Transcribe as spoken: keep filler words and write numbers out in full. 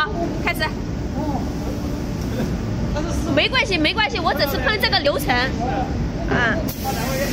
好，开始。没关系，没关系，我只是喷这个流程。啊。